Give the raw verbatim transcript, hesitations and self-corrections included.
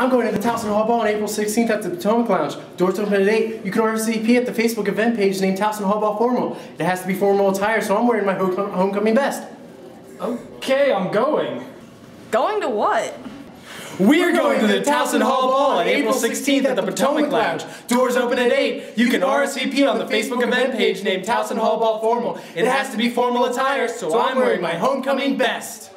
I'm going to the Towson Hall Ball on April sixteenth at the Potomac Lounge. Doors open at eight. You can R S V P at the Facebook event page named Towson Hall Ball Formal. It has to be formal attire, so I'm wearing my homecoming best. Okay, I'm going. Going to what? We're going to the Towson Hall Ball on April sixteenth at the Potomac Lounge. Doors open at eight. You can R S V P on the Facebook event page named Towson Hall Ball Formal. It has to be formal attire, so I'm wearing my homecoming best.